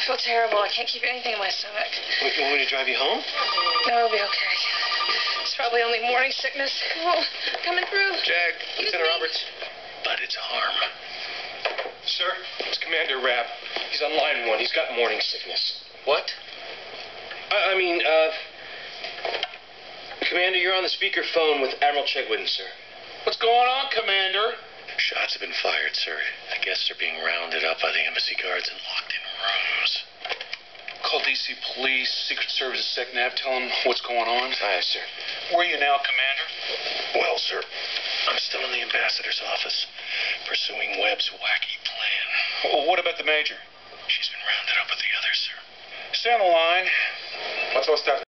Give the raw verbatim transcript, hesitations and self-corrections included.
feel terrible. I can't keep anything in my stomach. Wait, you want me to drive you home? No, it'll be okay. It's probably only morning sickness. Oh, coming through. Jag, Lieutenant Roberts. But it's harm. Sir, it's Commander Rabb. He's on line one. He's got morning sickness. What? I, I mean, uh... Commander, you're on the speakerphone with Admiral Chegwin, sir. What's going on, Commander? Shots have been fired, sir. The guests are being rounded up by the embassy guards and locked in rooms. Call D C Police, Secret Service, SecNav. Tell them what's going on. Aye, sir. Where are you now, Commander? Well, sir, I'm still in the ambassador's office, pursuing Webb's wacky plan. Well, what about the Major? She's been rounded up with the others, sir. Stay on the line. What's all stuff?